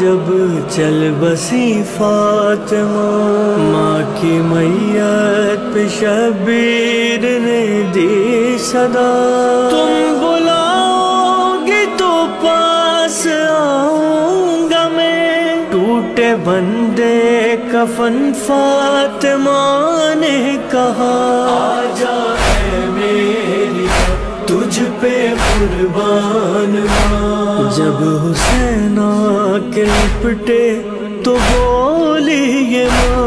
जब चल बसी फातिमा, माँ की मैयत पे शबीर ने दी सदा। तुम बुलाओगे तो पास आऊंगा मैं, टूटे बंदे कफन फातिमा ने कहा। आजा है मेरी तुझ पे कुर्बान माँ। जब हुसैन आके लिपटे तो बोली ये माँ,